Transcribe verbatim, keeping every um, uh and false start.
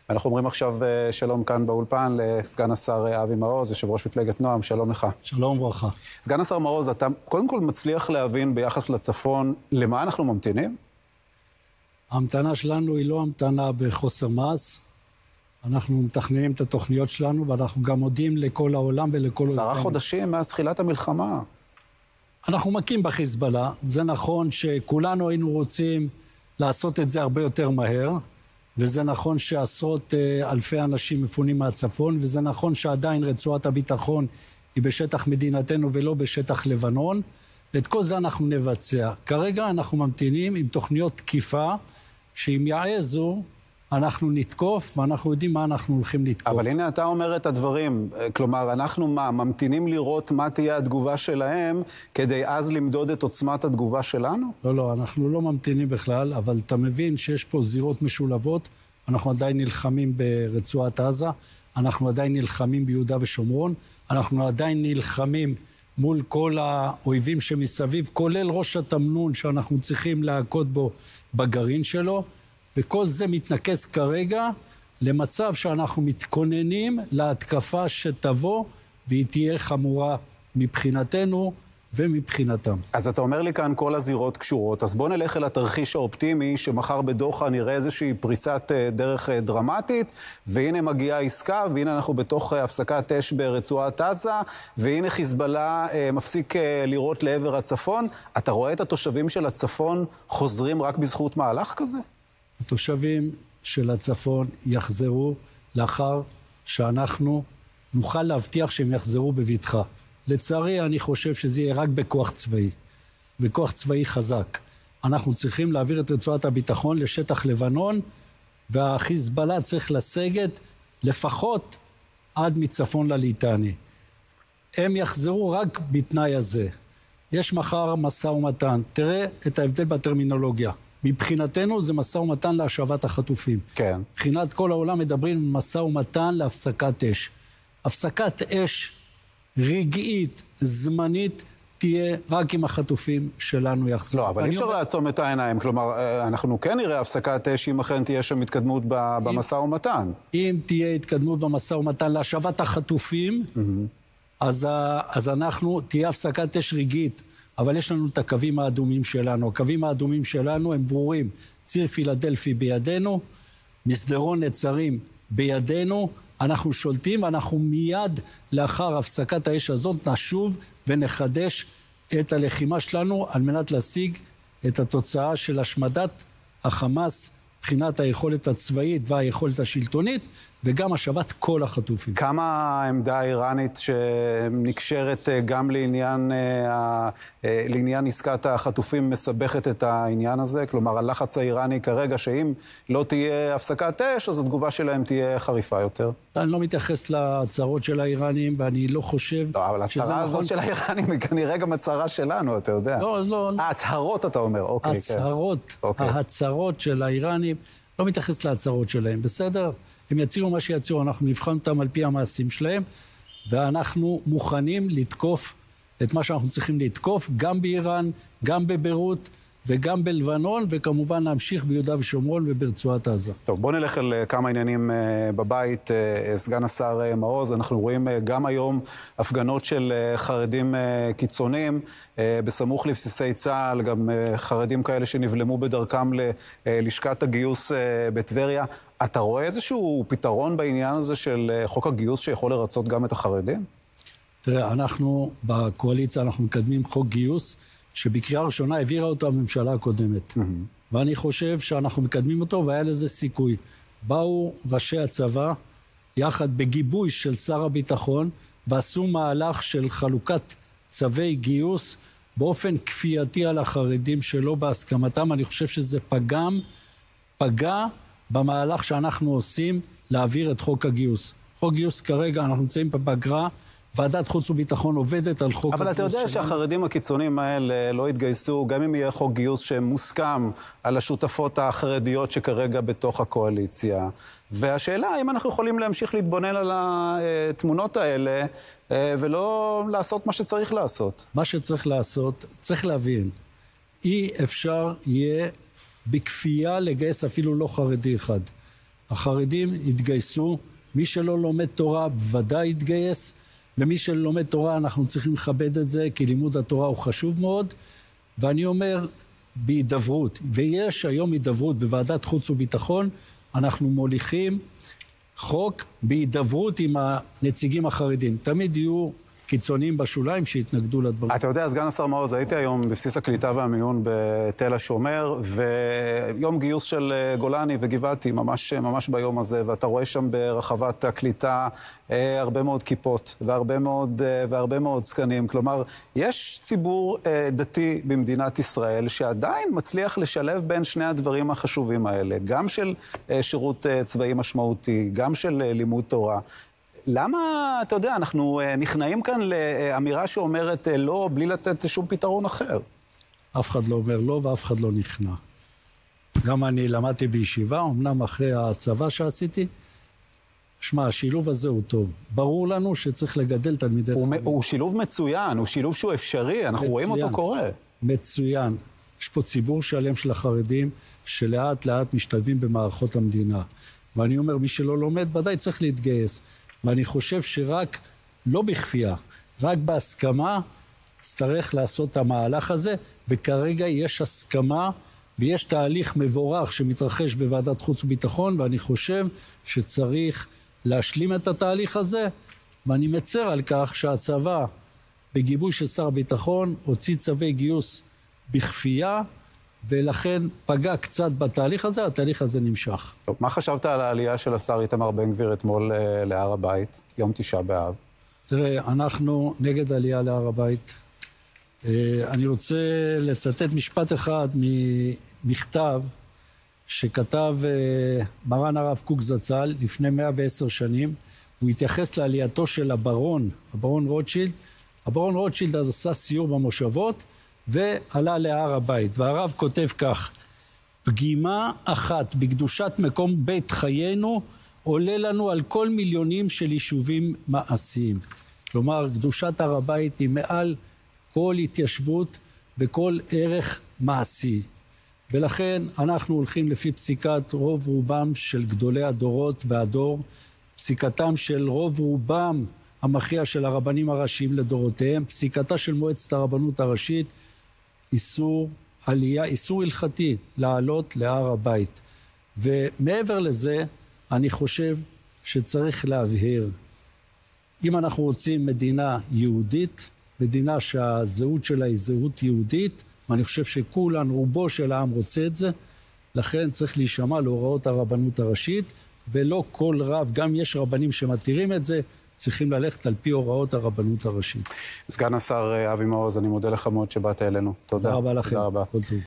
אנחנו אומרים עכשיו שלום כאן באולפן לסגן השר אבי מעוז, יושב ראש מפלגת נועם, שלום לך. שלום וברכה. סגן השר מעוז, אתה קודם כל מצליח להבין ביחס לצפון, למה אנחנו ממתינים? ההמתנה שלנו היא לא המתנה בחוסר מעש. אנחנו מתכננים את התוכניות שלנו, ואנחנו גם מודיעים לכל העולם ולכל... עשרה חודשים מאז תחילת המלחמה. אנחנו מכים בחיזבאללה. זה נכון שכולנו היינו רוצים לעשות את זה הרבה יותר מהר, וזה נכון שעשרות אלפי אנשים מפונים מהצפון, וזה נכון שעדיין רצועת הביטחון היא בשטח מדינתנו ולא בשטח לבנון, ואת כל זה אנחנו נבצע. כרגע אנחנו ממתינים עם תוכניות תקיפה, שאם יעזו, אנחנו נתקוף, ואנחנו יודעים מה אנחנו הולכים לתקוף. אבל הנה אתה אומר את הדברים, כלומר, אנחנו מה, ממתינים לראות מה תהיה התגובה שלהם, כדי אז למדוד את עוצמת התגובה שלנו? לא, לא, אנחנו לא ממתינים בכלל, אבל אתה מבין שיש פה זירות משולבות, אנחנו עדיין נלחמים ברצועת עזה, אנחנו עדיין נלחמים ביהודה ושומרון, אנחנו עדיין נלחמים מול כל האויבים שמסביב, כולל ראש התמנון שאנחנו צריכים להכות בו בגרעין שלו, וכל זה מתנקס כרגע למצב שאנחנו מתכוננים להתקפה שתבוא, והיא תהיה חמורה מבחינתנו ומבחינתם. אז אתה אומר לי כאן כל הזירות קשורות, אז בוא נלך אל התרחיש האופטימי, שמחר בדוחה נראה איזושהי פריצת דרך דרמטית, והנה מגיעה עסקה, והנה אנחנו בתוך הפסקת אש ברצועת עזה, והנה חיזבאללה מפסיק לירות לעבר הצפון. אתה רואה את התושבים של הצפון חוזרים רק בזכות מהלך כזה? התושבים של הצפון יחזרו לאחר שאנחנו נוכל להבטיח שהם יחזרו בבטחה. לצערי, אני חושב שזה יהיה רק בכוח צבאי, בכוח צבאי חזק. אנחנו צריכים להעביר את רצועת הביטחון לשטח לבנון, והחיזבאללה צריך לסגת לפחות עד מצפון לליטני. הם יחזרו רק בתנאי הזה. יש מחר משא ומתן. תראה את ההבדל בטרמינולוגיה. מבחינתנו זה משא ומתן להשבת החטופים. כן. מבחינת כל העולם מדברים משא ומתן להפסקת אש. הפסקת אש רגעית, זמנית, תהיה רק עם החטופים שלנו יחזור. לא, אבל אי אפשר אומר... לעצום את העיניים. כלומר, אנחנו כן נראה הפסקת אש אם אכן תהיה שם התקדמות במשא ומתן. אם תהיה התקדמות במשא ומתן להשבת החטופים, mm-hmm. אז, אז אנחנו, תהיה הפסקת אש רגעית. אבל יש לנו את הקווים האדומים שלנו. הקווים האדומים שלנו הם ברורים. ציר פילדלפי בידינו, מסדרון נצרים בידינו, אנחנו שולטים, ואנחנו מיד לאחר הפסקת האש הזאת נשוב ונחדש את הלחימה שלנו על מנת להשיג את התוצאה של השמדת החמאס, מבחינת היכולת הצבאית והיכולת השלטונית, וגם השבת כל החטופים. כמה העמדה האיראנית שנקשרת גם לעניין, לעניין עסקת החטופים מסבכת את העניין הזה? כלומר, הלחץ האיראני כרגע שאם לא תהיה הפסקת אש, אז התגובה שלהם תהיה חריפה יותר. אני לא מתייחס להצהרות של האיראנים, ואני לא חושב... לא, אבל הצהרה הזאת של האיראנים היא כנראה גם הצהרה שלנו, אתה יודע. לא, לא. ההצהרות, אתה אומר, אוקיי. הצהרות, ההצהרות של האיראנים, לא מתייחס להצהרות שלהם, בסדר? הם יציעו מה שיציעו, אנחנו נבחן אותם על פי המעשים שלהם, ואנחנו מוכנים לתקוף את מה שאנחנו צריכים לתקוף, גם באיראן, גם בביירות, וגם בלבנון, וכמובן להמשיך ביהודה ושומרון וברצועת עזה. טוב, בוא נלך על כמה עניינים בבית. סגן השר מעוז, אנחנו רואים גם היום הפגנות של חרדים קיצוניים, בסמוך לבסיסי צה"ל, גם חרדים כאלה שנבלמו בדרכם ללשכת הגיוס בטבריה. אתה רואה איזשהו פתרון בעניין הזה של חוק הגיוס שיכול לרצות גם את החרדים? תראה, אנחנו בקואליציה, אנחנו מקדמים חוק גיוס, שבקריאה ראשונה העבירה אותו הממשלה הקודמת. Mm-hmm. ואני חושב שאנחנו מקדמים אותו, והיה לזה סיכוי. באו ראשי הצבא, יחד בגיבוי של שר הביטחון, ועשו מהלך של חלוקת צווי גיוס, באופן כפייתי על החרדים שלא בהסכמתם. אני חושב שזה פגם, פגע במהלך שאנחנו עושים להעביר את חוק הגיוס. חוק גיוס כרגע, אנחנו נמצאים בפגרה, ועדת חוץ וביטחון עובדת על חוק... אבל אתה יודע שהחרדים הקיצוניים האלה לא התגייסו, גם אם יהיה חוק גיוס שמוסכם על השותפות החרדיות שכרגע בתוך הקואליציה. והשאלה, האם אנחנו יכולים להמשיך להתבונן על התמונות האלה, ולא לעשות מה שצריך לעשות? מה שצריך לעשות, צריך להבין, אי אפשר יהיה בכפייה לגייס אפילו לא חרדי אחד. החרדים יתגייסו, מי שלא לומד תורה בוודאי יתגייס, ומי שלא לומד תורה אנחנו צריכים לכבד את זה, כי לימוד התורה הוא חשוב מאוד, ואני אומר בהידברות, ויש היום הידברות בוועדת חוץ וביטחון, אנחנו מוליכים חוק בהידברות עם הנציגים החרדים. תמיד יהיו קיצוניים בשוליים שהתנגדו לדברים. אתה יודע, סגן השר מעוז, הייתי היום בבסיס הקליטה והמיון בתל השומר, ויום גיוס של גולני וגבעתי, ממש, ממש ביום הזה, ואתה רואה שם ברחבת הקליטה הרבה מאוד כיפות, והרבה מאוד, והרבה מאוד זקנים. כלומר, יש ציבור דתי במדינת ישראל שעדיין מצליח לשלב בין שני הדברים החשובים האלה, גם של שירות צבאי משמעותי, גם של לימוד תורה. למה, אתה יודע, אנחנו נכנעים כאן לאמירה שאומרת לא, בלי לתת שום פתרון אחר? אף אחד לא אומר לא ואף אחד לא נכנע. גם אני למדתי בישיבה, אמנם אחרי הצבא שעשיתי, שמע, השילוב הזה הוא טוב. ברור לנו שצריך לגדל תלמידי חכמים. הוא, הוא שילוב מצוין, הוא שילוב שהוא אפשרי, אנחנו מצוין, רואים אותו קורה. מצוין. יש פה ציבור שלם של החרדים שלאט לאט משתלבים במערכות המדינה. ואני אומר, מי שלא לומד ודאי צריך להתגייס. ואני חושב שרק, לא בכפייה, רק בהסכמה, צריך לעשות את המהלך הזה, וכרגע יש הסכמה, ויש תהליך מבורך שמתרחש בוועדת חוץ וביטחון, ואני חושב שצריך להשלים את התהליך הזה, ואני מצר על כך שהצבא, בגיבוי של שר הביטחון, הוציא צווי גיוס בכפייה, ולכן פגע קצת בתהליך הזה, התהליך הזה נמשך. טוב, מה חשבת על העלייה של השר איתמר בן גביר אתמול להר הבית, יום תשעה באב? תראה, אנחנו נגד עלייה להר הבית. אני רוצה לצטט משפט אחד ממכתב שכתב מרן הרב קוק זצ"ל לפני מאה ועשר שנים. הוא התייחס לעלייתו של הברון, הברון רוטשילד. הברון רוטשילד אז עשה סיור במושבות, ועלה להר הבית, והרב כותב כך: פגימה אחת בקדושת מקום בית חיינו עולה לנו על כל מיליונים של יישובים מעשיים. כלומר, קדושת הר הבית היא מעל כל התיישבות וכל ערך מעשי. ולכן אנחנו הולכים לפי פסיקת רוב רובם של גדולי הדורות והדור, פסיקתם של רוב רובם המכריע של הרבנים הראשיים לדורותיהם, פסיקתה של מועצת הרבנות הראשית, איסור עלייה, איסור הלכתי לעלות להר הבית. ומעבר לזה, אני חושב שצריך להבהיר, אם אנחנו רוצים מדינה יהודית, מדינה שהזהות שלה היא זהות יהודית, ואני חושב שכולן, רובו של העם רוצה את זה, לכן צריך להישמע להוראות הרבנות הראשית, ולא כל רב, גם יש רבנים שמתירים את זה, צריכים ללכת על פי הוראות הרבנות הראשית. סגן השר אבי מעוז, אני מודה לך מאוד שבאת אלינו. תודה. תודה רבה לכם. תודה רבה. כל טוב.